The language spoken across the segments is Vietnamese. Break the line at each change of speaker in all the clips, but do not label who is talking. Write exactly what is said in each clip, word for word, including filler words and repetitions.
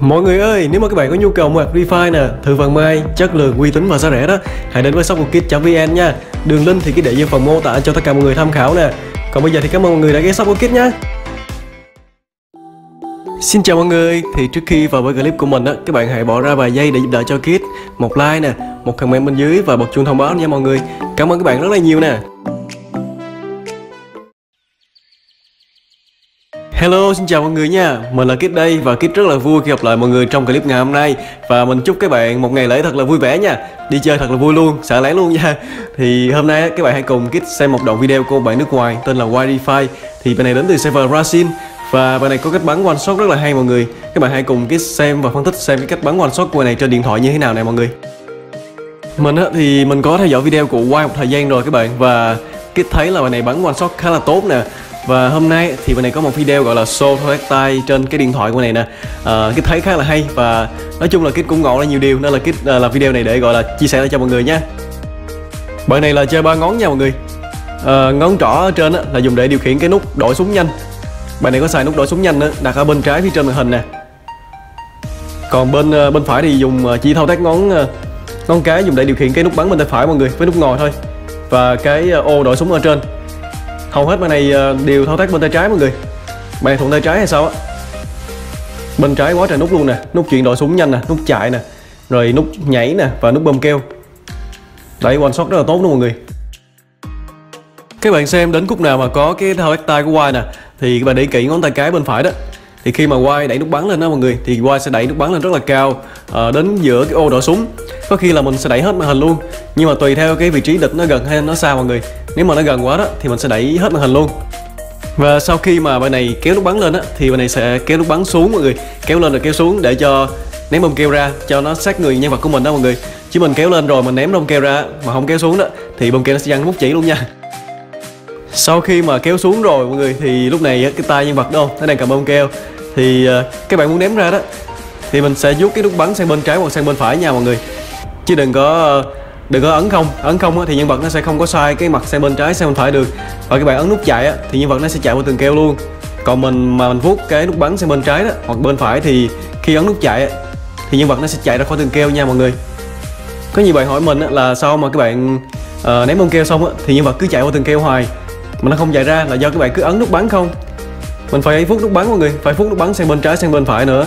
Mọi người ơi, nếu mà các bạn có nhu cầu mua ạc Refine nè, thử vàng mai, chất lượng, uy tín và giá rẻ đó, hãy đến với shop của kit chấm vn nha. Đường link thì kit để dưới phần mô tả cho tất cả mọi người tham khảo nè. Còn bây giờ thì cảm ơn mọi người đã ghé shop của kit nhé. Xin chào mọi người, thì trước khi vào với clip của mình á, các bạn hãy bỏ ra vài giây để giúp đỡ cho kit, một like nè, một comment bên dưới và bật chuông thông báo nha mọi người. Cảm ơn các bạn rất là nhiều nè. Hello, xin chào mọi người nha, mình là Kit đây và Kit rất là vui khi gặp lại mọi người trong clip ngày hôm nay. Và mình chúc các bạn một ngày lễ thật là vui vẻ nha, đi chơi thật là vui luôn, xả láng luôn nha. Thì hôm nay các bạn hãy cùng Kit xem một đoạn video của bạn nước ngoài tên là Wi-Fi. Thì bạn này đến từ server Brazil và bạn này có cách bắn one shot rất là hay mọi người. Các bạn hãy cùng Kit xem và phân tích xem cái cách bắn one shot của bạn này trên điện thoại như thế nào này mọi người. Mình á, thì mình có theo dõi video của Wi một thời gian rồi các bạn, và Kit thấy là bạn này bắn one shot khá là tốt nè. Và hôm nay thì bên này có một video gọi là show thao tác tay trên cái điện thoại của này nè. à, Kit thấy khá là hay và nói chung là Kit cũng ngộ ra nhiều điều, nên là Kit uh, làm video này để gọi là chia sẻ lại cho mọi người nha. Bạn này là chơi ba ngón nha mọi người. à, Ngón trỏ ở trên á, là dùng để điều khiển cái nút đổi súng nhanh. Bạn này có xài nút đổi súng nhanh nữa, đặt ở bên trái phía trên màn hình nè. Còn bên uh, bên phải thì dùng uh, chỉ thao tác ngón uh, ngón cái dùng để điều khiển cái nút bắn bên tay phải mọi người, với nút ngồi thôi. Và cái uh, ô đổi súng ở trên. Hầu hết bạn này đều thao tác bên tay trái mọi người. Bạn này thuận tay trái hay sao á? Bên trái quá trời nút luôn nè, nút chuyển đổi súng nhanh nè, nút chạy nè, rồi nút nhảy nè và nút bơm keo. Đấy, one shot rất là tốt luôn mọi người. Các bạn xem đến khúc nào mà có cái thao tác tay của Y nè thì các bạn để ý kỹ ngón tay cái bên phải đó. Thì khi mà Y đẩy nút bắn lên đó mọi người thì Y sẽ đẩy nút bắn lên rất là cao, à, đến giữa cái ô đổi súng. Có khi là mình sẽ đẩy hết màn hình luôn, nhưng mà tùy theo cái vị trí địch nó gần hay nó xa mọi người. Nếu mà nó gần quá đó thì mình sẽ đẩy hết màn hình luôn. Và sau khi mà bạn này kéo nút bắn lên á thì bạn này sẽ kéo nút bắn xuống mọi người, kéo lên rồi kéo xuống để cho ném bom keo ra cho nó sát người nhân vật của mình đó mọi người. Chứ mình kéo lên rồi mình ném bom keo ra mà không kéo xuống đó thì bom keo nó sẽ văng bút chỉ luôn nha. Sau khi mà kéo xuống rồi mọi người thì lúc này cái tay nhân vật đâu nó đang cầm bom keo, thì các bạn muốn ném ra đó thì mình sẽ rút cái nút bắn sang bên trái hoặc sang bên phải nha mọi người. Chứ đừng có đừng có ấn không ấn không thì nhân vật nó sẽ không có xoay cái mặt sang bên trái sang bên phải được. Và các bạn ấn nút chạy á, thì nhân vật nó sẽ chạy qua tường keo luôn. Còn mình mà mình vuốt cái nút bắn sang bên trái đó hoặc bên phải thì khi ấn nút chạy á, thì nhân vật nó sẽ chạy ra khỏi tường keo nha mọi người. Có nhiều bạn hỏi mình á, là sao mà các bạn uh, ném bom keo xong á, thì nhân vật cứ chạy qua tường keo hoài mà nó không chạy ra, là do các bạn cứ ấn nút bắn không. Mình phải vuốt nút bắn mọi người, phải vuốt nút bắn sang bên trái sang bên phải nữa.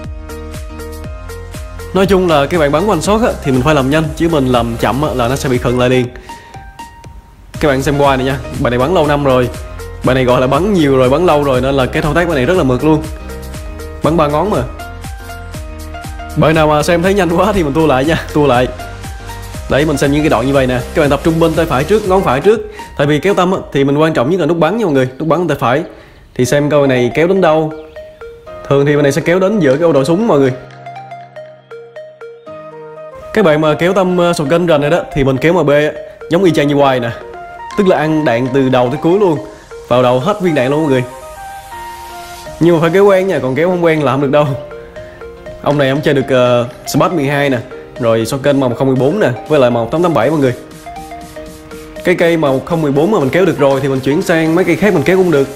Nói chung là các bạn bắn one shot á, thì mình phải làm nhanh, chứ mình làm chậm á, là nó sẽ bị khựng lại liền. Các bạn xem qua này nha, bạn này bắn lâu năm rồi, bạn này gọi là bắn nhiều rồi, bắn lâu rồi, nên là cái thao tác bạn này rất là mượt luôn. Bắn ba ngón mà. Bạn nào mà xem thấy nhanh quá thì mình tua lại nha, tua lại. Đấy, mình xem những cái đoạn như vậy nè. Các bạn tập trung bên tay phải trước, ngón phải trước. Tại vì kéo tâm á, thì mình quan trọng nhất là nút bắn nha mọi người, nút bắn bên tay phải. Thì xem câu này kéo đến đâu. Thường thì bạn này sẽ kéo đến giữa cái ô độ súng mọi người. Các bạn mà kéo tâm uh, shotgun run này đó thì mình kéo em bê giống y chang như Y nè. Tức là ăn đạn từ đầu tới cuối luôn, vào đầu hết viên đạn luôn mọi người. Nhưng mà phải kéo quen nha, còn kéo không quen là không được đâu. Ông này ông chơi được uh, Spark mười hai nè, rồi shotgun màu một không một bốn nè, với lại màu một tám tám bảy mọi người. Cái cây màu một không một bốn mà mình kéo được rồi thì mình chuyển sang mấy cây khác mình kéo cũng được.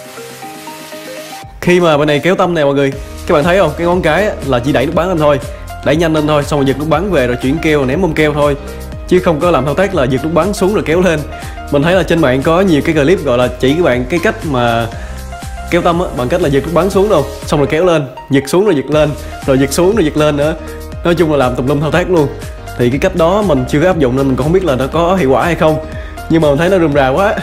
Khi mà bên này kéo tâm này mọi người, các bạn thấy không, cái ngón cái là chỉ đẩy nút bắn lên thôi, đẩy nhanh lên thôi, xong rồi giật nút bắn về rồi chuyển keo ném bom keo thôi, chứ không có làm thao tác là giật nút bắn xuống rồi kéo lên. Mình thấy là trên mạng có nhiều cái clip gọi là chỉ các bạn cái cách mà kéo tâm á, bằng cách là giật nút bắn xuống đâu, xong rồi kéo lên, giật xuống rồi giật lên, rồi giật xuống rồi giật lên nữa. Nói chung là làm tùm lum thao tác luôn. Thì cái cách đó mình chưa có áp dụng nên mình cũng không biết là nó có hiệu quả hay không, nhưng mà mình thấy nó rườm rà quá.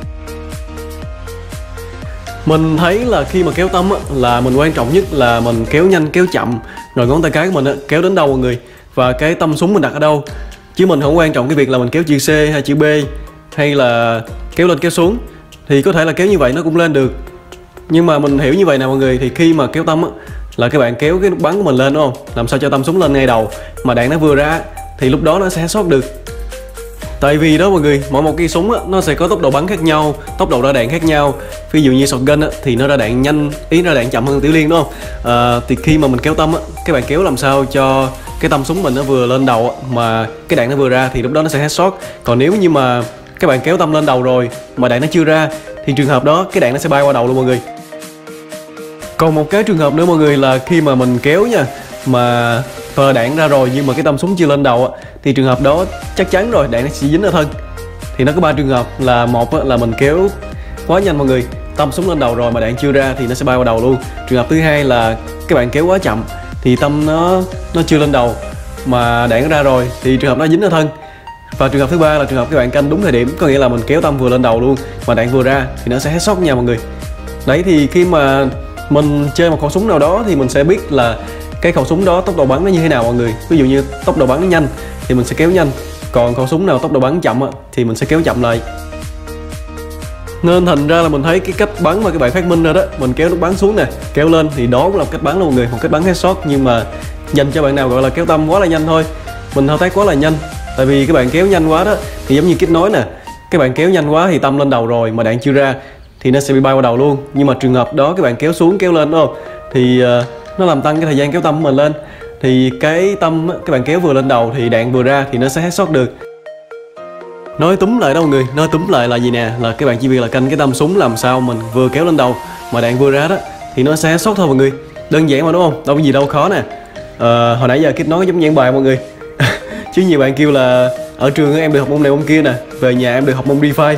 Mình thấy là khi mà kéo tâm á, là mình quan trọng nhất là mình kéo nhanh kéo chậm, rồi ngón tay cái của mình á, kéo đến đâu mọi người, và cái tâm súng mình đặt ở đâu. Chứ mình không quan trọng cái việc là mình kéo chữ C hay chữ B, hay là kéo lên kéo xuống. Thì có thể là kéo như vậy nó cũng lên được, nhưng mà mình hiểu như vậy nè mọi người. Thì khi mà kéo tâm á, là các bạn kéo cái nút bắn của mình lên đúng không, làm sao cho tâm súng lên ngay đầu mà đạn nó vừa ra, thì lúc đó nó sẽ sót được. Tại vì đó mọi người, mỗi một cây súng á, nó sẽ có tốc độ bắn khác nhau, tốc độ ra đạn khác nhau. Ví dụ như shotgun á, thì nó ra đạn nhanh, ý ra đạn chậm hơn tiểu liên đúng không? À, thì khi mà mình kéo tâm á, các bạn kéo làm sao cho cái tâm súng mình nó vừa lên đầu á, mà cái đạn nó vừa ra thì lúc đó nó sẽ headshot. Còn nếu như mà các bạn kéo tâm lên đầu rồi mà đạn nó chưa ra thì trường hợp đó cái đạn nó sẽ bay qua đầu luôn mọi người. Còn một cái trường hợp nữa mọi người là khi mà mình kéo nha, mà phờ đạn ra rồi nhưng mà cái tâm súng chưa lên đầu á, thì trường hợp đó chắc chắn rồi đạn nó sẽ dính ở thân. Thì nó có ba trường hợp, là một á, là mình kéo quá nhanh mọi người, tâm súng lên đầu rồi mà đạn chưa ra thì nó sẽ bay vào đầu luôn. Trường hợp thứ hai là các bạn kéo quá chậm thì tâm nó nó chưa lên đầu mà đạn ra rồi thì trường hợp nó dính ở thân. Và trường hợp thứ ba là trường hợp các bạn canh đúng thời điểm, có nghĩa là mình kéo tâm vừa lên đầu luôn mà đạn vừa ra thì nó sẽ headshot nha mọi người. Đấy, thì khi mà mình chơi một khẩu súng nào đó thì mình sẽ biết là cái khẩu súng đó tốc độ bắn nó như thế nào mọi người. Ví dụ như tốc độ bắn nó nhanh thì mình sẽ kéo nhanh, còn khẩu súng nào tốc độ bắn chậm thì mình sẽ kéo chậm lại. Nên thành ra là mình thấy cái cách bắn mà các bạn phát minh ra đó, mình kéo nút bắn xuống nè, kéo lên thì đó cũng là một cách bắn luôn mọi người, một cách bắn headshot, nhưng mà dành cho bạn nào gọi là kéo tâm quá là nhanh thôi. Mình thao tác quá là nhanh, tại vì các bạn kéo nhanh quá đó thì giống như Kid nói nè, các bạn kéo nhanh quá thì tâm lên đầu rồi mà đạn chưa ra thì nó sẽ bị bay vào đầu luôn. Nhưng mà trường hợp đó các bạn kéo xuống kéo lên đúng không, thì uh, nó làm tăng cái thời gian kéo tâm của mình lên, thì cái tâm các bạn kéo vừa lên đầu thì đạn vừa ra thì nó sẽ headshot được. Nói túm lại đó mọi người, nói túm lại là gì nè, là các bạn chỉ việc là canh cái tâm súng làm sao mình vừa kéo lên đầu mà đạn vừa ra đó thì nó sẽ headshot thôi mọi người. Đơn giản mà đúng không, đâu có gì đâu khó nè. À, hồi nãy giờ Kid nói giống giảng bài mọi người chứ nhiều bạn kêu là ở trường em được học môn này môn kia nè, về nhà em được học môn DeFi.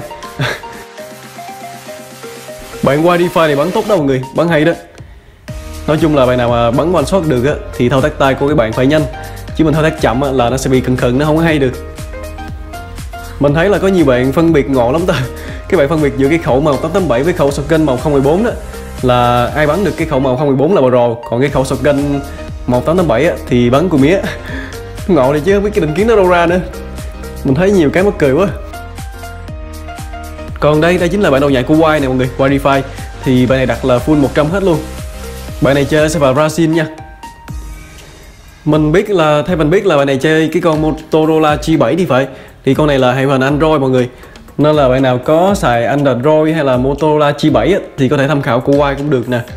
Bạn qua DeFi này bắn tốt đó mọi người, bắn hay đó. Nói chung là bạn nào mà bắn one shot được á thì thao tác tay của các bạn phải nhanh, chứ mình thao tác chậm á là nó sẽ bị khựng khựng, nó không có hay được. Mình thấy là có nhiều bạn phân biệt ngộ lắm ta. Các bạn phân biệt giữa cái khẩu màu tám tám bảy với khẩu shotgun màu không một bốn đó, là ai bắn được cái khẩu màu không một bốn là pro, còn cái khẩu shotgun màu tám tám bảy á thì bắn cùi mía. Ngộ này chứ không biết cái định kiến nó đâu ra nữa. Mình thấy nhiều cái mắc cười quá. Còn đây, đây chính là bản đồ nhạy của Y này mọi người, Y DeFi. Thì bạn này đặt là full một trăm hết luôn. Bạn này chơi sẽ vào Brazil nha. Mình biết là, theo mình biết là bạn này chơi cái con Motorola G bảy thì phải. Thì con này là hệ hình Android mọi người. Nên là bạn nào có xài Android hay là Motorola G bảy á, thì có thể tham khảo của Y cũng được nè.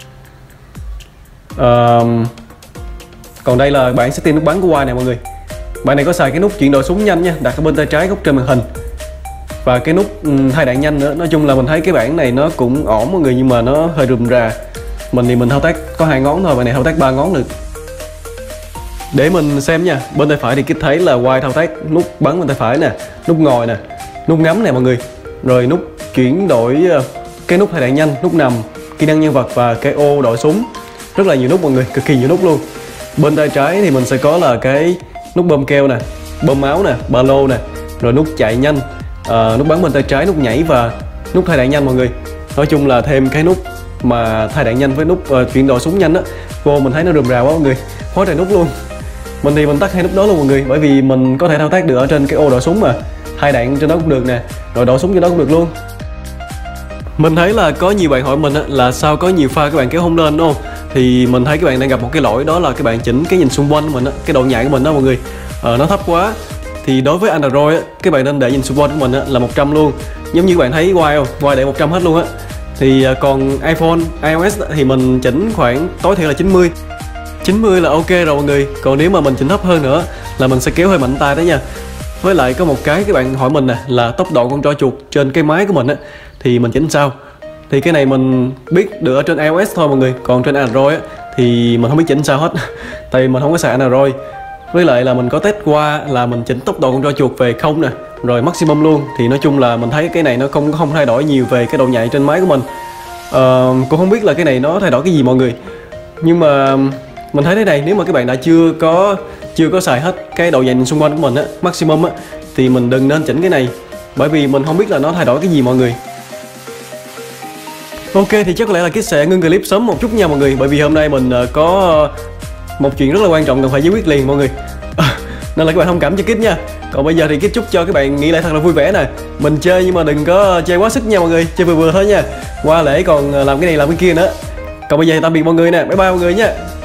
uh, Còn đây là bảng setting nút bắn của Y này mọi người. Bạn này có xài cái nút chuyển đổi súng nhanh nha, đặt ở bên tay trái góc trên màn hình. Và cái nút um, thay đạn nhanh nữa. Nói chung là mình thấy cái bảng này nó cũng ổn mọi người, nhưng mà nó hơi rườm rà. Mình thì mình thao tác có hai ngón thôi, bạn này thao tác ba ngón được. Để mình xem nha, bên tay phải thì Kid thấy là Y thao tác nút bắn bên tay phải nè, nút ngồi nè, nút ngắm nè mọi người, rồi nút chuyển đổi, cái nút thay đạn nhanh, nút nằm, kỹ năng nhân vật và cái ô đổi súng. Rất là nhiều nút mọi người, cực kỳ nhiều nút luôn. Bên tay trái thì mình sẽ có là cái nút bơm keo nè, bơm máu nè, ba lô nè, rồi nút chạy nhanh, à, nút bắn bên tay trái, nút nhảy và nút thay đạn nhanh mọi người. Nói chung là thêm cái nút mà thay đạn nhanh với nút uh, chuyển đổi súng nhanh á, vô mình thấy nó rườm rà quá mọi người, khó trời nút luôn. Mình thì mình tắt hai nút đó luôn mọi người, bởi vì mình có thể thao tác được ở trên cái ô đổi súng mà, thay đạn trên đó cũng được nè, rồi đổi súng trên đó cũng được luôn. Mình thấy là có nhiều bạn hỏi mình á, là sao có nhiều pha các bạn kéo không lên đúng không? Thì mình thấy các bạn đang gặp một cái lỗi, đó là các bạn chỉnh cái nhìn xung quanh của mình á, cái độ nhạy của mình đó mọi người, ờ, nó thấp quá. Thì đối với Android á, các bạn nên để nhìn xung quanh của mình á, là một trăm luôn. Giống như các bạn thấy Y không? Y để một trăm hết luôn á. Thì còn iPhone, iOS thì mình chỉnh khoảng tối thiểu là chín mươi. chín mươi là ok rồi mọi người. Còn nếu mà mình chỉnh thấp hơn nữa là mình sẽ kéo hơi mạnh tay đó nha. Với lại có một cái các bạn hỏi mình nè, là tốc độ con trỏ chuột trên cái máy của mình á, thì mình chỉnh sao? Thì cái này mình biết được ở trên iOS thôi mọi người. Còn trên Android á, thì mình không biết chỉnh sao hết. Tại vì mình không có xài Android. Với lại là mình có test qua là mình chỉnh tốc độ con trỏ chuột về không nè, rồi maximum luôn. Thì nói chung là mình thấy cái này nó không không thay đổi nhiều về cái độ nhạy trên máy của mình. Ờ, cũng không biết là cái này nó thay đổi cái gì mọi người. Nhưng mà mình thấy thế này, nếu mà các bạn đã chưa có chưa có xài hết cái độ nhạy xung quanh của mình á, maximum á, thì mình đừng nên chỉnh cái này, bởi vì mình không biết là nó thay đổi cái gì mọi người. Ok, thì chắc có lẽ là Kid sẽ ngưng clip sớm một chút nha mọi người, bởi vì hôm nay mình có một chuyện rất là quan trọng cần phải giải quyết liền mọi người. Nên là các bạn thông cảm cho Kid nha. Còn bây giờ thì Kid chúc cho các bạn nghỉ lễ thật là vui vẻ nè. Mình chơi nhưng mà đừng có chơi quá sức nha mọi người, chơi vừa vừa thôi nha. Qua lễ còn làm cái này làm cái kia nữa. Còn bây giờ thì tạm biệt mọi người nè, bye bye mọi người nha.